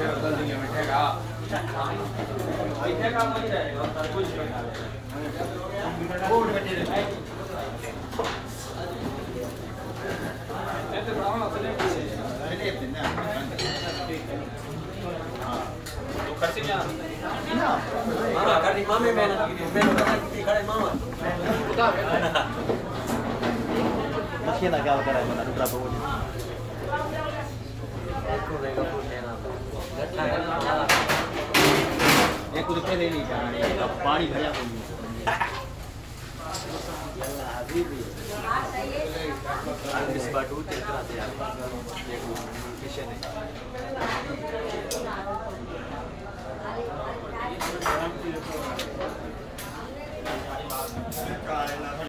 Masih nak gaul kerana mana berapa pun. Yang kudu pede ni kan, पानी भरा कोई. इस बार टूट कराते यार. देखो किशन है.